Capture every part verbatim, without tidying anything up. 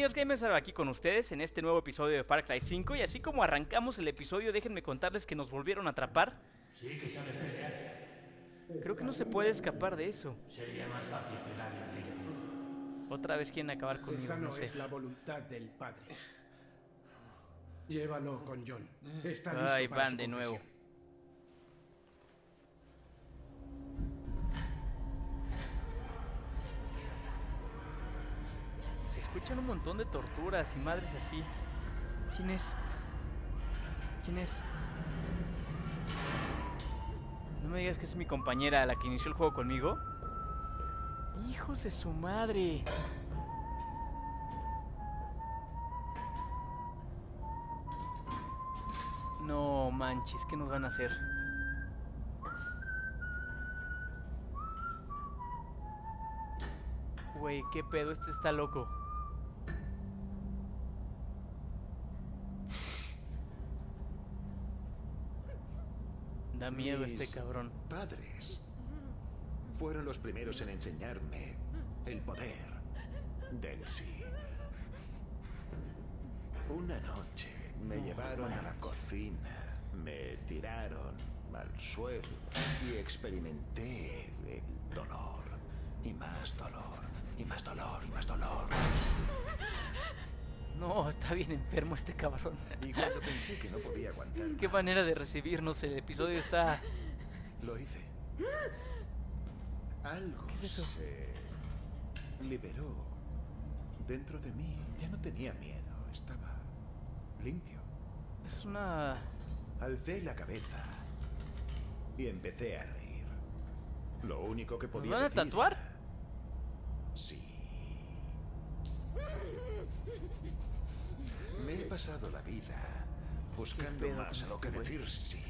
Bienvenidos Gamers, aquí con ustedes en este nuevo episodio de Far Cry cinco. Y así como arrancamos el episodio, déjenme contarles que nos volvieron a atrapar. Sí, que sabe pelear. Creo que no se puede escapar de eso. Sería más fácil pegarle a tiro. Otra vez quieren acabar conmigo, Esa no no sé. es la voluntad del padre. Llévalo con John. Está listo Ay, para van su de nuevo. confesión. Se escuchan un montón de torturas y madres así. ¿Quién es? ¿Quién es? No me digas que es mi compañera, la que inició el juego conmigo. ¡Hijos de su madre! No manches, ¿qué nos van a hacer? Güey, qué pedo, este está loco. Da miedo Mis este cabrón. padres fueron los primeros en enseñarme el poder del sí. Una noche me llevaron a la cocina, me tiraron al suelo y experimenté el dolor. Y más dolor, y más dolor, y más dolor. No, está bien enfermo este cabrón. Y cuando pensé que no podía aguantar Qué más, manera de recibirnos, el episodio está... lo hice. Algo ¿Qué es eso? se liberó dentro de mí. Ya no tenía miedo, estaba limpio. Es una... Alcé la cabeza y empecé a reír. Lo único que ¿Nos podía van a decir tatuar? era, sí. Me he pasado la vida buscando pedo más a con lo que este güey? decir sí.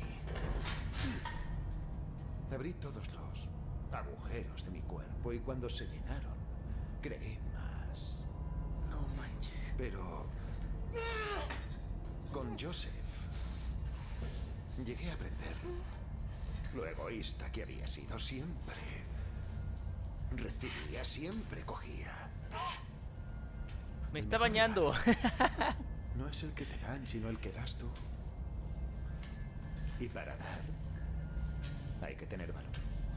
Abrí todos los agujeros de mi cuerpo y cuando se llenaron, creé más. No manches. Pero con Joseph llegué a aprender lo egoísta que había sido. Siempre recibía, siempre cogía. Me está bañando. No es el que te dan, sino el que das tú. Y para dar, hay que tener valor.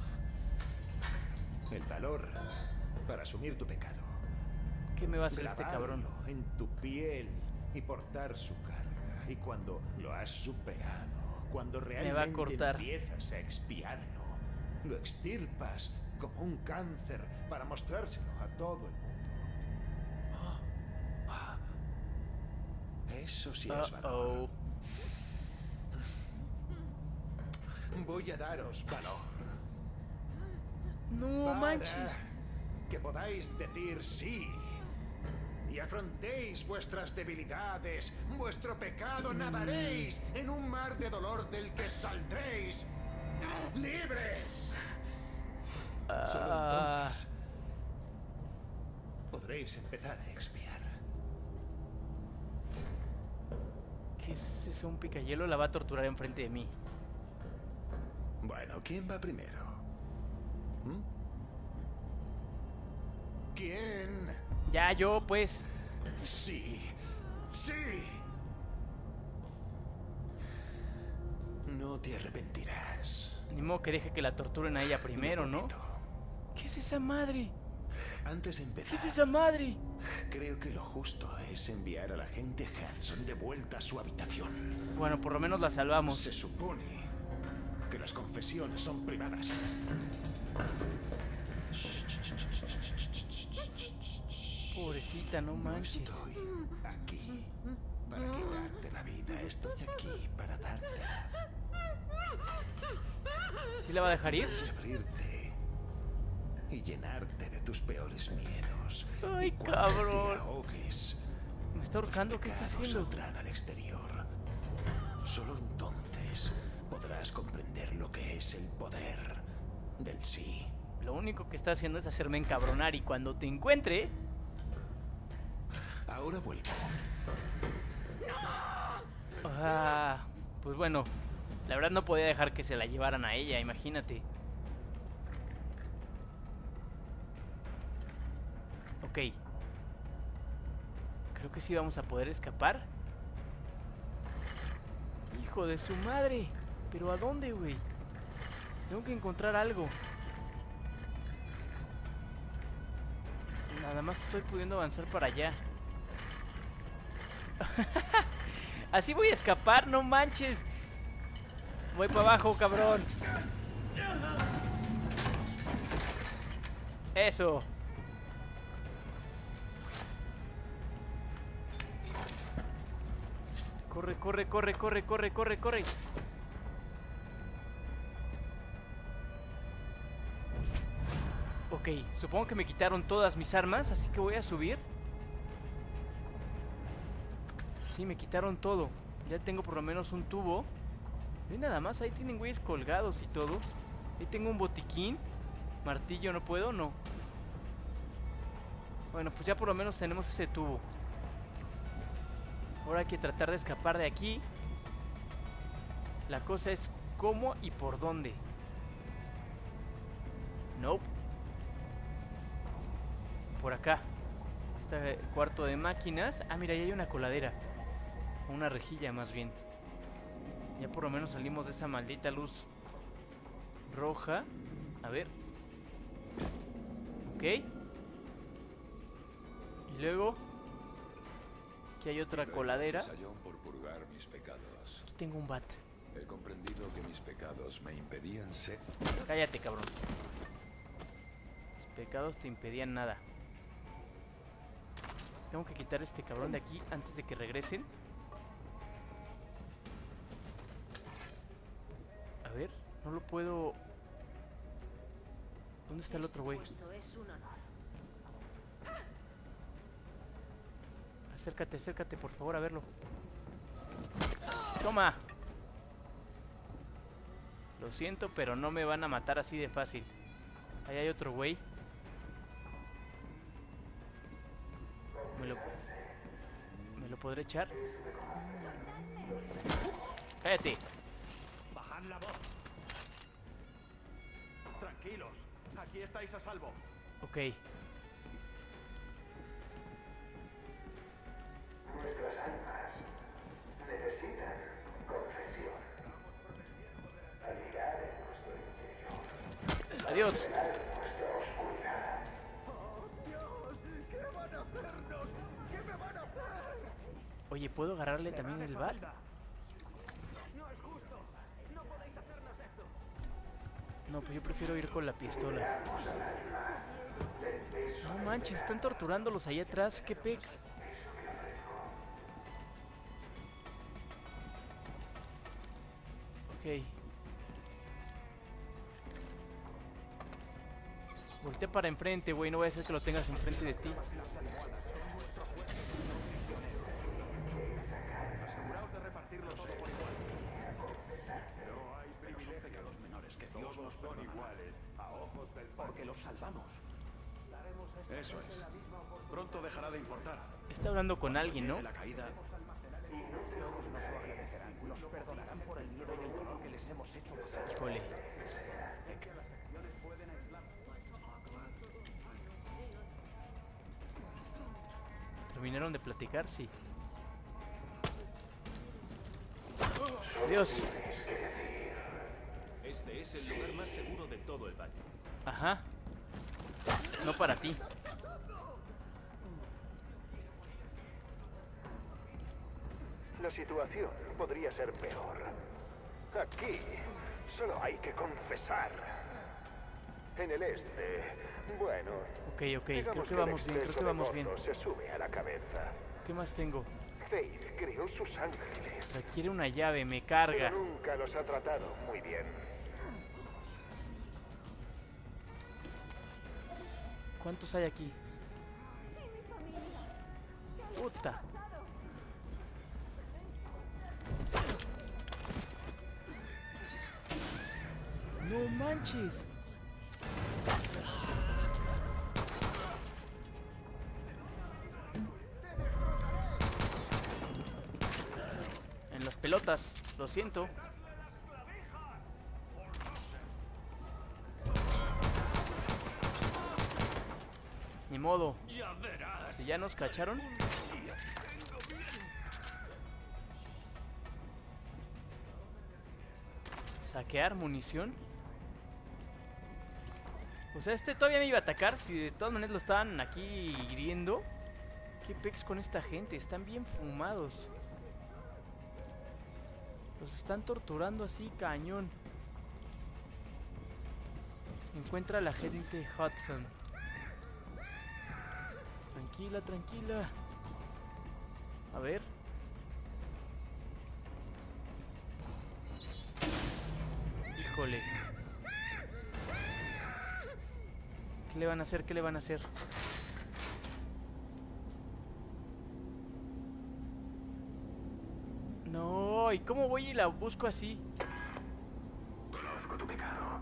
El valor para asumir tu pecado. ¿Qué me va a hacer este cabrón? Grabarlo en tu piel y portar su carga. Y cuando lo has superado, cuando realmente va a cortar. empiezas a expiarlo, lo extirpas como un cáncer para mostrárselo a todo el mundo. Ah, ah. Eso sí es valor. Uh-oh. Voy a daros valor. No Para manches. que podáis decir sí y afrontéis vuestras debilidades, vuestro pecado, nadaréis en un mar de dolor del que saldréis libres. Solo Ah, entonces podréis empezar a expiar. ¿qué es eso? Un picayelo la va a torturar enfrente de mí. Bueno, ¿quién va primero? ¿Mm? ¿Quién? Ya, yo, pues. Sí, sí. No te arrepentirás. Ni modo que deje que la torturen a ella primero, Lo ¿no? prometo. ¿Qué es esa madre? Antes de ¿Qué empezar, es esa madre? creo que lo justo es enviar a la gente Hudson de vuelta a su habitación. Bueno, por lo menos la salvamos. Se supone que las confesiones son privadas. Pobrecita, no No manches. estoy aquí para quitarte la vida. Estoy aquí para dártela ¿Sí la va a dejar ir? y abrirte y llenarte de tus peores miedos. Ay, Y cuando cabrón. te ahogues, Me está ahorcando, los ¿qué está pecados haciendo? saldrán al exterior. Solo entonces podrás comprender lo que es el poder del sí. Lo único que está haciendo es hacerme encabronar. Y cuando te encuentre... Ahora vuelvo. Ah, pues bueno, la verdad no podía dejar que se la llevaran a ella, imagínate. Ok. Creo que sí vamos a poder escapar. Hijo de su madre. ¿Pero a dónde, güey? Tengo que encontrar algo. Nada más estoy pudiendo avanzar para allá. Así voy a escapar, no manches. Voy para abajo, cabrón. Eso. Corre, corre, corre, corre, corre, corre, corre. Ok, supongo que me quitaron todas mis armas, así que voy a subir. Sí, me quitaron todo. Ya tengo por lo menos un tubo. Ve nada más, ahí tienen güeyes colgados y todo. Ahí tengo un botiquín. Martillo, ¿no puedo? No. Bueno, pues ya por lo menos tenemos ese tubo. Ahora hay que tratar de escapar de aquí. La cosa es cómo y por dónde. Nope. Por acá. Este cuarto de máquinas. Ah, mira, ahí hay una coladera. Una rejilla más bien. Ya por lo menos salimos de esa maldita luz roja. A ver. Ok. Y luego aquí hay otra coladera. Por purgar mis pecados. Aquí tengo un bat. He comprendido que mis pecados me impedían ser. Cállate, cabrón. Los pecados te impedían nada. Tengo que quitar a este cabrón de aquí antes de que regresen. A ver, no lo puedo. ¿Dónde está el otro güey? Acércate, acércate, por favor, a verlo. ¡Toma! Lo siento, pero no me van a matar así de fácil. Ahí hay otro güey. ¿Me lo, ¿Me lo podré echar? ¡Cállate! Bajad la voz. Tranquilos, aquí estáis a salvo. Ok. Nuestras almas necesitan confesión. Al mirar en nuestro interior, Adiós. nuestra oscuridad. ¡Oh, Dios! ¿Qué van a hacernos? ¿Qué me van a hacer? Oye, ¿puedo agarrarle también el bat? No es justo. No podéis hacernos esto. No, pues yo prefiero ir con la pistola. No manches, están torturándolos ahí atrás. ¿Qué pex? Ok. Voltea para enfrente, güey. No voy a hacer que lo tengas enfrente de ti. Aseguraos de repartirlo todo por igual. No hay privilegios menores que Dios nos son iguales a ojos del Padre. Porque los salvamos. Eso es. Pronto dejará de importar. Está hablando con alguien, ¿no? La caída. Todos nos lo agradecerán. Nos perdonarán por el miedo y el dolor que les hemos hecho pasar. Híjole. ¿Terminaron de platicar? Sí. Adiós. Este es el lugar más seguro de todo el valle. Ajá. No para ti. La situación podría ser peor. Aquí solo hay que confesar. En el este, bueno, Ok, ok. Creo digamos que el vamos bien, creo exceso que de vamos bien. gozo se sube a la cabeza. ¿Qué más tengo? Faith creó sus ángeles, Requiere una llave, me pero carga. nunca los ha tratado muy bien. ¿Cuántos hay aquí? Puta. No manches. En las pelotas, lo siento. Ni modo. Ya verás. Si ya nos cacharon. Saquear munición. O sea, este todavía me iba a atacar. Si de todas maneras lo estaban aquí hiriendo. ¿Qué pex con esta gente? Están bien fumados. Los están torturando así, cañón. Encuentra a la gente Hudson. Tranquila, tranquila. A ver. Híjole. ¿Qué le van a hacer? ¿Qué le van a hacer? No, ¿y cómo voy y la busco así? Conozco tu pecado.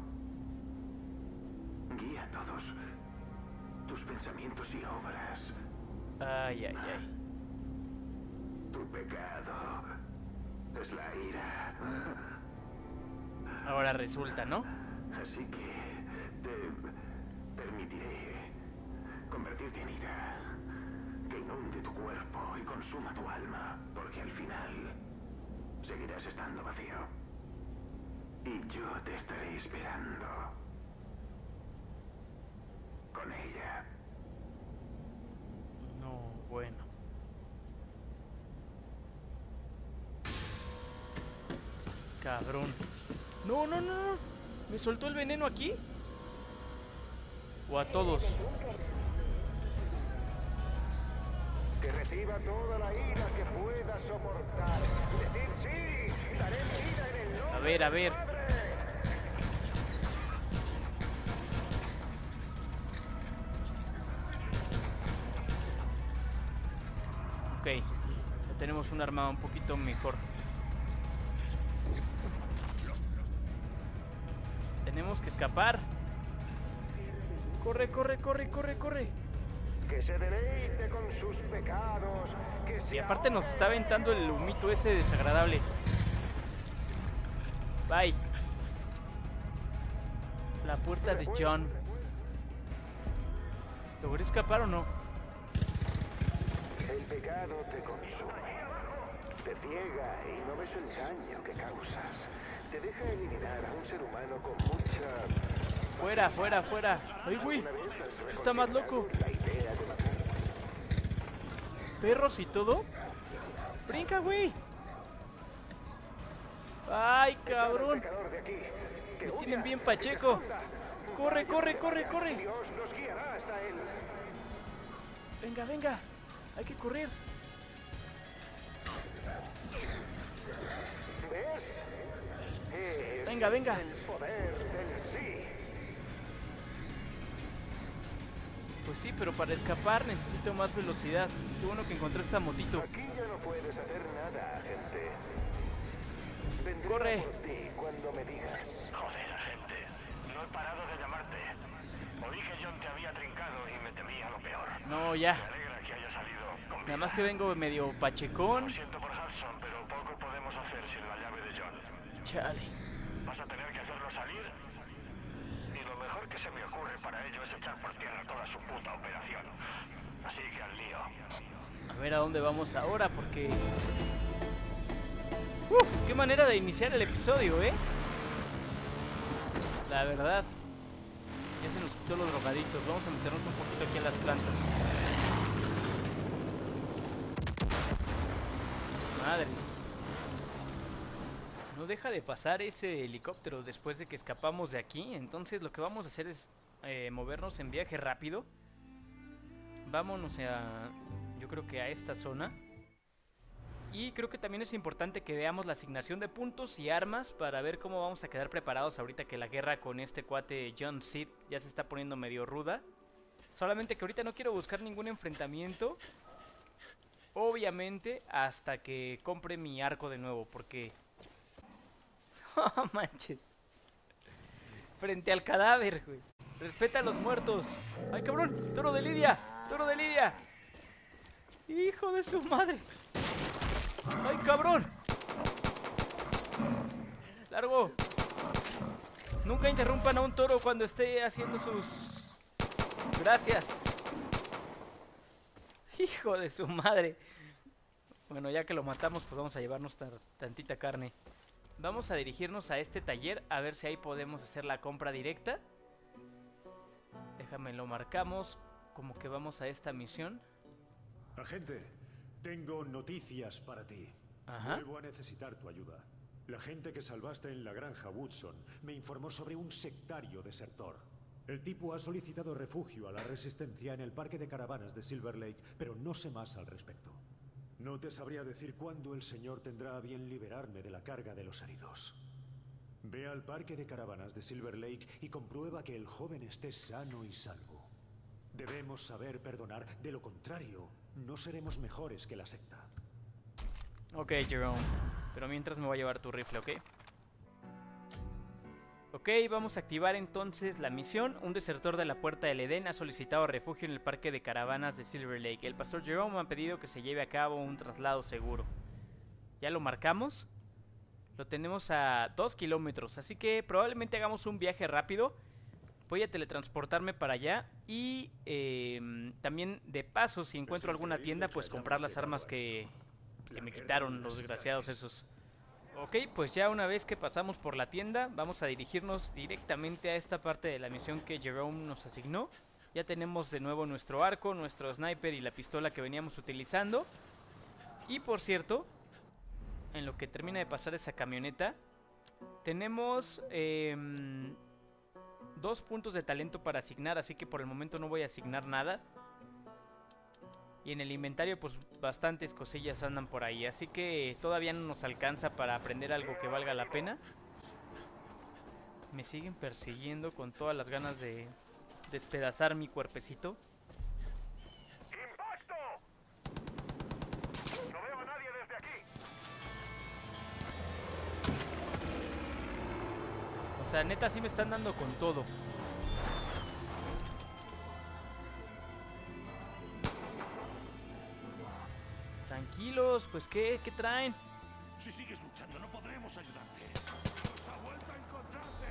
Guía todos tus pensamientos y obras. Ay, ay, ay. Tu pecado es la ira. Ahora resulta, ¿no? Así que te permitiré convertirte en ira, que inunde tu cuerpo y consuma tu alma, porque al final seguirás estando vacío. Y yo te estaré esperando con ella. No, bueno. Cabrón. No, no, no, no. ¿Me soltó el veneno aquí? ¿O a todos? Que reciba toda la ira que pueda soportar. Decir sí, daré mi vida en el nombre A ver, a ver. del Padre. Ok. Ya tenemos un arma un poquito mejor. Tenemos que escapar. Corre, corre, corre, corre, corre. Que se deleite con sus pecados. Que se Y aparte nos está aventando el humito ese desagradable. Bye. La puerta de John. ¿Logré escapar o no? El pecado te consume, te ciega y no ves el daño que causas. Te deja eliminar a un ser humano con mucha... Fuera, fuera, fuera. Ay, güey. ¿Alguna vez has Está más loco. reconsiderado la idea de matar? ¿Perros y todo? ¡Brinca, güey! ¡Ay, Echad al cabrón! pecador de aquí, que Me huya, tienen bien que se pacheco. esconda. ¡Corre, Vaya corre, corre, victoria. corre! Dios nos guiará hasta él. Venga, venga. Hay que correr. ¿Ves? Es Venga, venga. el poder del sí. Pues sí, pero para escapar necesito más velocidad. Qué bueno que encontré esta motito. Aquí ya no puedes hacer nada, agente. Vendré Corre. a por ti cuando me digas. Joder, agente. No he parado de llamarte. Oí que John te había trincado y me temía lo peor. No, Me ya. alegra que haya salido con Nada vida. más que vengo medio pachecón. Lo siento por Hudson, pero poco podemos hacer sin la llave de John. Chale. Vas a tener que hacerlo salir. Y lo mejor que se me ocurre para ello es echar por tierra toda su puta operación. Así que al lío. A ver a dónde vamos ahora, porque... Uf, qué manera de iniciar el episodio, ¿eh? La verdad. Ya se nos quitó los drogaditos. Vamos a meternos un poquito aquí a las plantas. Madres. No deja de pasar ese helicóptero después de que escapamos de aquí. Entonces lo que vamos a hacer es eh, movernos en viaje rápido. Vámonos a... yo creo que a esta zona. Y creo que también es importante que veamos la asignación de puntos y armas para ver cómo vamos a quedar preparados ahorita que la guerra con este cuate John Seed ya se está poniendo medio ruda. Solamente que ahorita no quiero buscar ningún enfrentamiento. Obviamente hasta que compre mi arco de nuevo, porque... ¡Oh, manches! Frente al cadáver, güey. Respeta a los muertos. ¡Ay, cabrón! ¡Toro de Lidia! ¡Toro de Lidia! ¡Hijo de su madre! ¡Ay, cabrón! ¡Largo! Nunca interrumpan a un toro cuando esté haciendo sus... Gracias. Hijo de su madre. Bueno, ya que lo matamos, pues vamos a llevarnos tantita carne. Vamos a dirigirnos a este taller, a ver si ahí podemos hacer la compra directa. Déjame, lo marcamos como que vamos a esta misión. Agente, tengo noticias para ti. Ajá. Vuelvo a necesitar tu ayuda. La gente que salvaste en la granja Woodson me informó sobre un sectario desertor. El tipo ha solicitado refugio a la resistencia en el parque de caravanas de Silver Lake, pero no sé más al respecto. No te sabría decir cuándo el señor tendrá a bien liberarme de la carga de los heridos. Ve al parque de caravanas de Silver Lake y comprueba que el joven esté sano y salvo. Debemos saber perdonar, de lo contrario, no seremos mejores que la secta. Ok, Jerome. Pero mientras me voy a llevar tu rifle, ¿ok? Ok, vamos a activar entonces la misión. Un desertor de la Puerta del Edén ha solicitado refugio en el parque de caravanas de Silver Lake. El pastor Jerome ha pedido que se lleve a cabo un traslado seguro. Ya lo marcamos. Lo tenemos a dos kilómetros, así que probablemente hagamos un viaje rápido. Voy a teletransportarme para allá y eh, también de paso, si encuentro alguna tienda, pues comprar las armas que, que me quitaron los desgraciados esos. Ok, pues ya una vez que pasamos por la tienda, vamos a dirigirnos directamente a esta parte de la misión que Jerome nos asignó. Ya tenemos de nuevo nuestro arco, nuestro sniper y la pistola que veníamos utilizando. Y por cierto, en lo que termina de pasar esa camioneta, tenemos eh, dos puntos de talento para asignar, así que por el momento no voy a asignar nada. Y en el inventario pues bastantes cosillas andan por ahí, así que todavía no nos alcanza para aprender algo que valga la pena. Me siguen persiguiendo con todas las ganas de despedazar mi cuerpecito. ¡Impacto! No veo a nadie desde aquí. O sea, neta sí me están dando con todo. Tranquilos, pues ¿qué? ¿Qué traen? Si sigues luchando, no podremos ayudarte. ¡Se ha vuelto a encontrarte!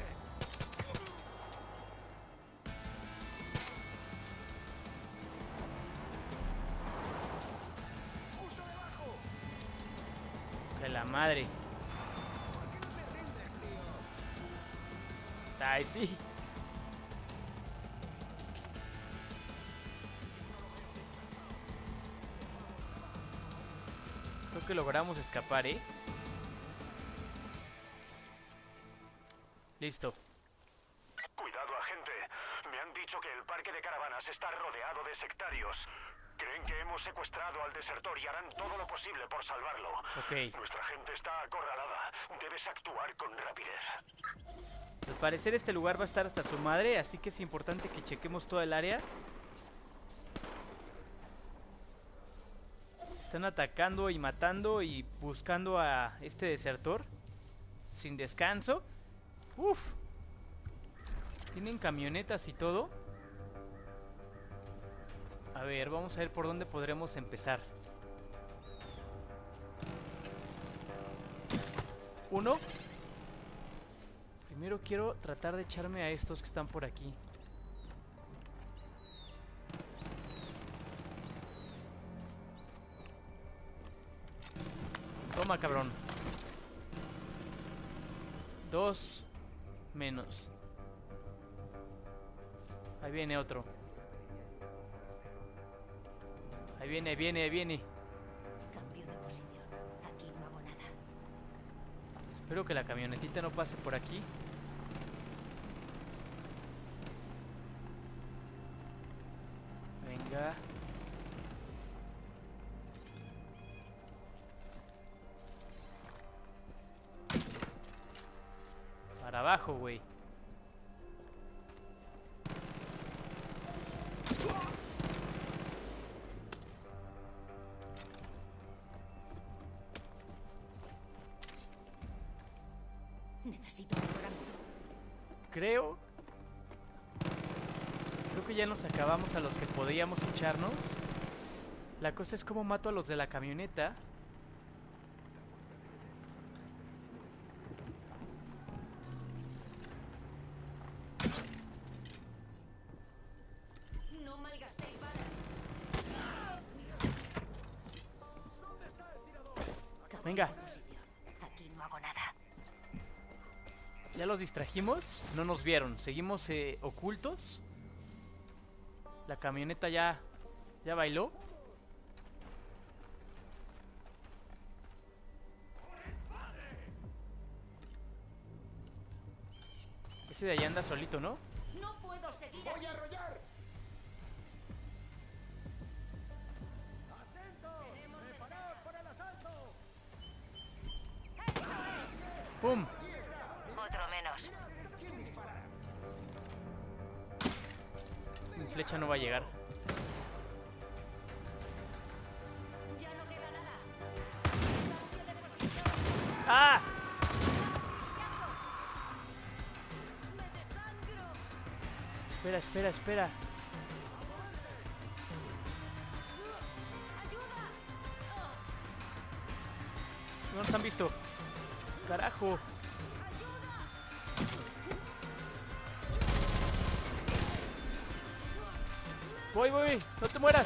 ¡Justo debajo! Que la madre. ¿Por qué no te rindes, tío? Ay, sí. Creo que logramos escapar, ¿eh? Listo. Cuidado, agente. Me han dicho que el parque de caravanas está rodeado de sectarios. Creen que hemos secuestrado al desertor y harán todo lo posible por salvarlo. Ok. Nuestra gente está acorralada. Debes actuar con rapidez. Al parecer este lugar va a estar hasta su madre, así que es importante que chequemos toda el área. Están atacando y matando y buscando a este desertor sin descanso. Uf. Tienen camionetas y todo. A ver, vamos a ver por dónde podremos empezar. Uno. Primero quiero tratar de echarme a estos que están por aquí. Toma, cabrón. Dos menos. Ahí viene otro. Ahí viene, ahí viene, ahí viene. Cambio de posición. Aquí no hago nada. Espero que la camionetita no pase por aquí. Venga. Para abajo, güey. Necesito mejor ángulo. Creo... Creo que ya nos acabamos a los que podíamos echarnos. La cosa es cómo mato a los de la camioneta. No malgastéis balas. Venga. Cambio de posición. Aquí no hago nada. Ya los distrajimos, no nos vieron. Seguimos eh, ocultos. La camioneta ya, ya bailó. Ese de allá anda solito, ¿no? No puedo seguir ¡Voy aquí. a arrollar! ¡Pum! Otro menos. Mi flecha no va a llegar. Ya no queda nada. Cambio de posición. ¡Ah! Me desangro. Espera, espera, espera. Ayuda. No nos han visto. Carajo. Voy, voy. No te mueras.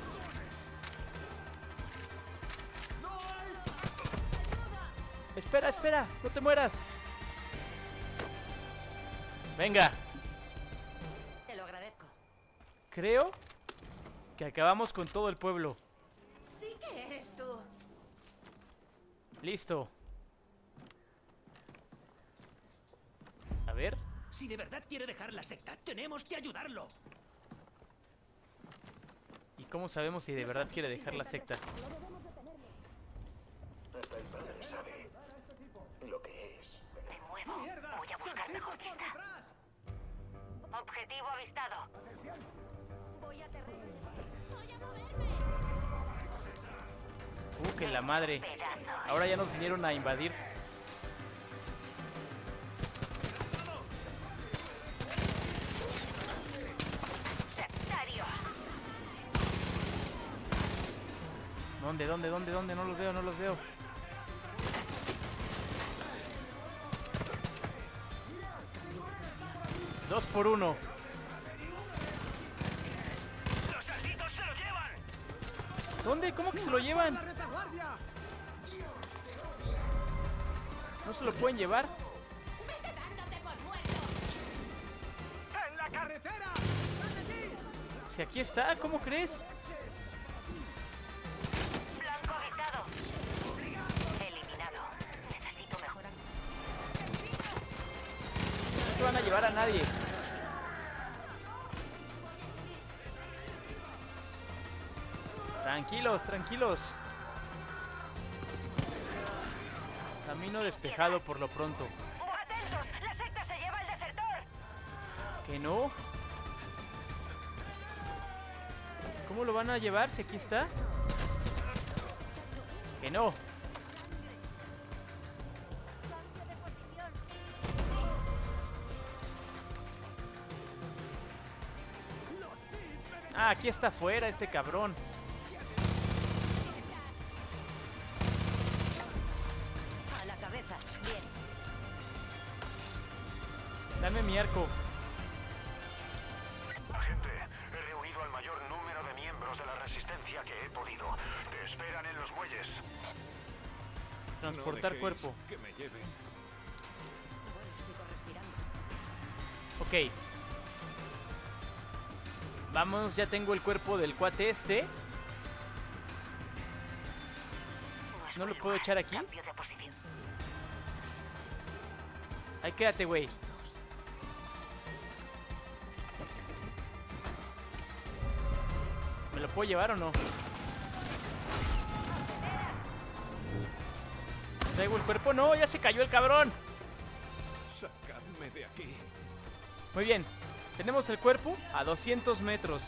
Espera, espera. No te mueras. Venga. Te lo agradezco. Creo que acabamos con todo el pueblo. Sí que eres tú. Listo. A ver. Si de verdad quiere dejar la secta, tenemos que ayudarlo. ¿Y cómo sabemos si de verdad quiere dejar la secta? Hasta el padre sabe lo que es. Me muevo. Voy a buscar mejor vista. Objetivo avistado. Voy a terreno. Voy a moverme. Uh, que la madre. Ahora ya nos vinieron a invadir. Sectario. ¿Dónde, dónde, dónde, dónde? No los veo, no los veo. Dos por uno. ¡Los salditos se lo llevan! ¿Dónde? ¿Cómo que se lo llevan? ¿No se lo pueden llevar? Vete dándote por muerto. ¡En la carretera! Si aquí está, ¿cómo crees? Blanco avistado. Eliminado. Necesito mejorar. No se van a llevar a nadie. Tranquilos, tranquilos. Camino despejado por lo pronto. ¡Atentos! ¡La secta se lleva al desertor! ¿Que no? ¿Cómo lo van a llevar si aquí está? ¡Que no! Ah, aquí está afuera este cabrón. A la cabeza. Bien. Dame mi arco. Agente, he reunido al mayor número de miembros de la resistencia que he podido. Te esperan en los muelles. Transportar cuerpo. Que me lleven. Bueno, sigo respirando. Ok. Vamos, ya tengo el cuerpo del cuate este. ¿No lo puedo echar aquí? Cambio de posición. Ahí quédate, güey. ¿Me lo puedo llevar o no? ¿Traigo el cuerpo? No, ya se cayó el cabrón. Sacadme de aquí. Muy bien. Tenemos el cuerpo a doscientos metros.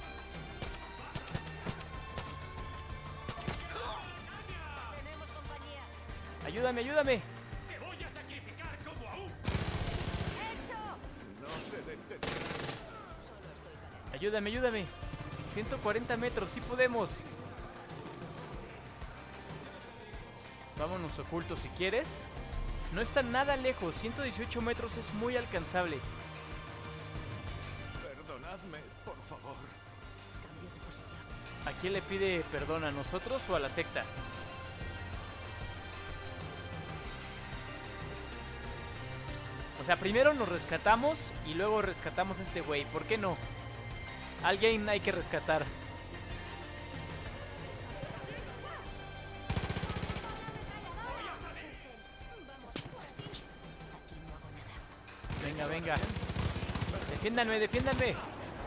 Tenemos compañía. Ayúdame, ayúdame. ¡Te voy a sacrificar como a un! ¡Hecho! No se detenga. Ayúdame, ayúdame. ciento cuarenta metros, sí podemos. Vámonos ocultos si quieres. No está nada lejos, ciento dieciocho metros es muy alcanzable. Perdonadme, por favor. Cambio de posición. ¿A quién le pide perdón? ¿A nosotros o a la secta? sea, primero nos rescatamos y luego rescatamos a este güey. ¿Por qué no? Alguien hay que rescatar. Venga, venga. Defiéndanme, defiéndanme.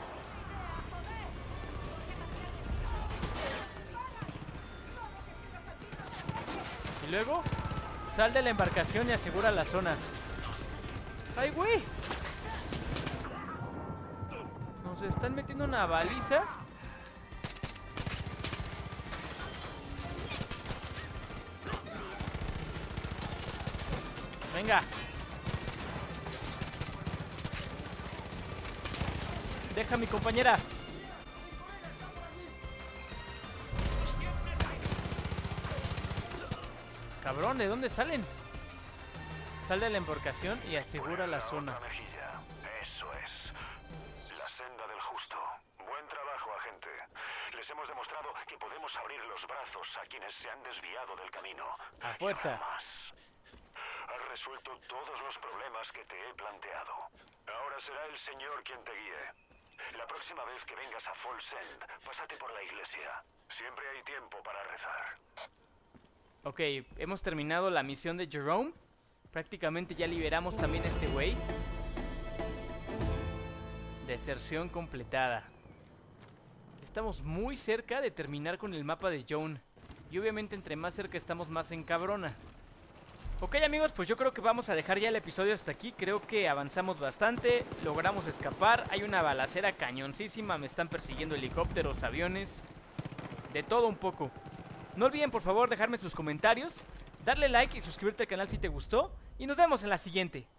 Y luego, sal de la embarcación y asegura la zona. ¡Ay, güey! Nos están metiendo una baliza. Venga. Deja a mi compañera. Cabrón, ¿de dónde salen? Sal de la embarcación y asegura la zona. Eso es. La senda del justo. Buen trabajo, agente. Les hemos demostrado que podemos abrir los brazos a quienes se han desviado del camino. A fuerza. Más. Has resuelto todos los problemas que te he planteado. Ahora será el Señor quien te guíe. La próxima vez que vengas a Falls End, pásate por la iglesia. Siempre hay tiempo para rezar. Ok, hemos terminado la misión de Jerome. Prácticamente ya liberamos también a este güey. Deserción completada. Estamos muy cerca de terminar con el mapa de Joan. Y obviamente entre más cerca estamos, más encabrona. Ok, amigos, pues yo creo que vamos a dejar ya el episodio hasta aquí. Creo que avanzamos bastante, logramos escapar. Hay una balacera cañoncísima, me están persiguiendo helicópteros, aviones, de todo un poco. No olviden por favor dejarme sus comentarios, darle like y suscribirte al canal si te gustó. Y nos vemos en la siguiente.